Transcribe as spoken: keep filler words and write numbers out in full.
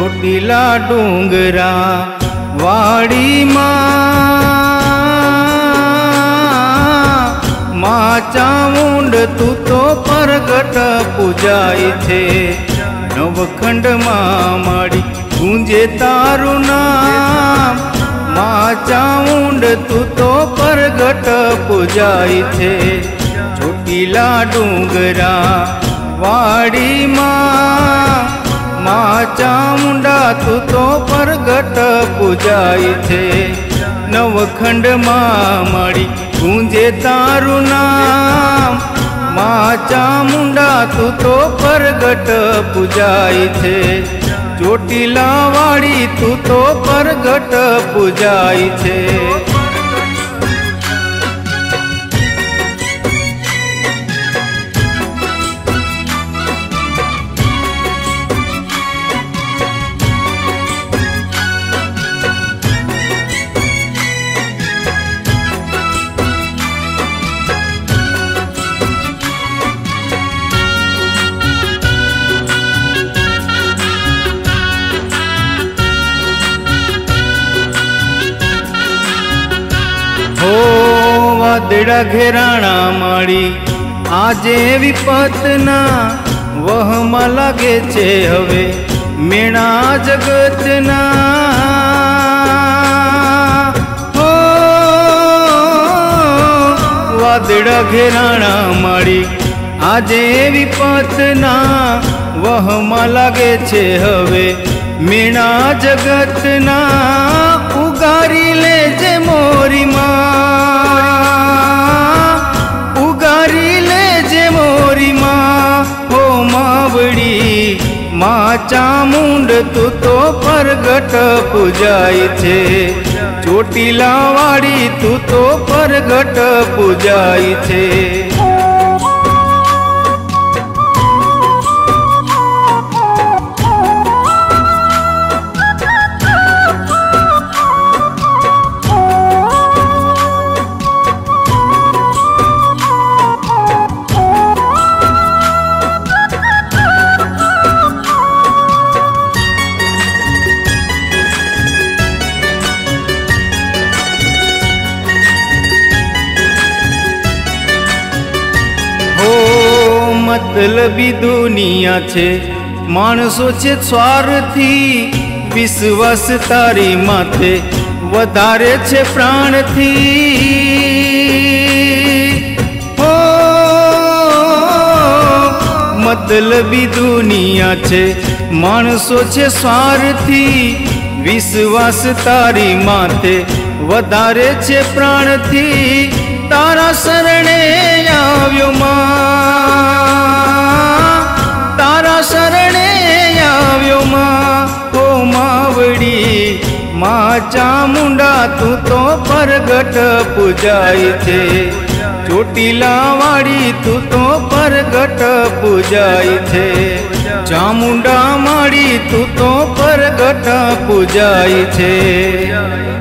ચોટીલા ડુંગરા વાડીમાં માં ચામુંડ તું તો પરગટ પૂજાય છે। નવખંડમાં માડી ગુંજે તારું નામ, માં ચામુંડ તું તો પરગટ પૂજાય છે। ચોટીલા ડુંગરા વાડીમાં માં ચામુંડા તું તો પરગટ પૂજાય છે। નવખંડમાં માડી ગુંજે તારું નામ, માં ચામુંડા તું તો પરગટ પૂજાય છે। ચોટીલા વાડી તું તો પરગટ પૂજાય છે। हो वादड़ा घेराणा माड़ी आजे विपतना वहमा लागे छे हवे मेणा जगतना। हो वादड़ा घेराणा माड़ी आजे विपतना वहमा लागे छे हवे मेणा जगतना। उगारी ले जे मोरी मां, उगारी ले जे मोरी मां, हो मावड़ी मां चामुंड तू तो परगट पूजाय छे। ચોટીલા વાડી तू तो परगट पूजाय छे। मतलबी दुनिया छे माणसो छे स्वार्थी, विश्वास तारी माथे वधारे छे प्राणथी। हो मतलबी दुनिया छे माणसो छे स्वार्थी, विश्वास तारी माथे वधारे छे प्राणथी। तारा शरणे आव्यो मां, तारा शरणे आव्यो मां, हो मावड़ी मां चामुंडा तू तो परगट पूजाय छे। ચોટીલા વાડી तू तो परगट पूजाय छे। चामुंडा माड़ी तू तो परगट पूजाय छे।